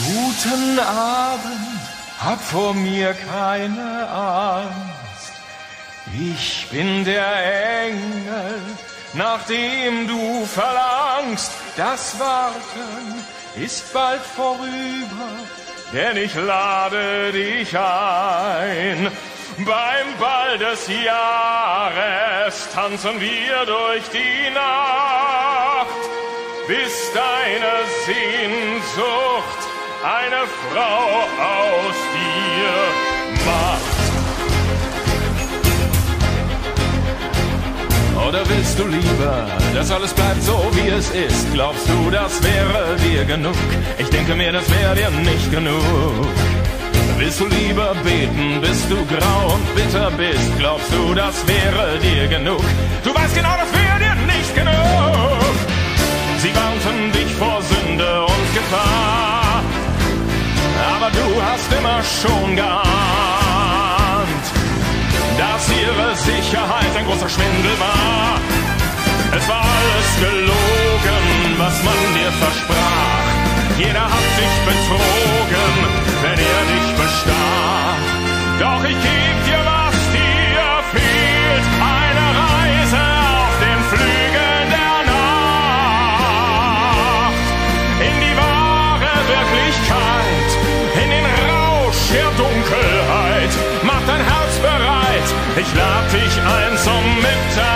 Guten Abend, hab vor mir keine Angst. Ich bin der Engel, nach dem du verlangst. Das Warten ist bald vorüber, denn ich lade dich ein. Beim Ball des Jahres tanzen wir durch die Nacht, bis deine Sehnsucht eine Frau aus dir macht. Oder willst du lieber, dass alles bleibt so wie es ist? Glaubst du, das wäre dir genug? Ich denke mir, das wäre dir nicht genug. Willst du lieber beten, bis du grau und bitter bist? Glaubst du, das wäre dir genug? Du weißt genau, das wäre dir nicht genug. Sie warnten dich vor Sünde und Gefahr, aber du hast immer schon geahnt, dass ihre Sicherheit ein großer Schwindel war. Es war alles gelogen, was man dir versprach. Jeder hat dich betrogen, wenn er dich bestach. Doch ich geb dir, was dir fehlt, eine Reise auf den Flügeln der Nacht, in die wahre Wirklichkeit, in den Rausch der Dunkelheit. Mach dein Herz bereit, ich lad dich ein zum Mittag.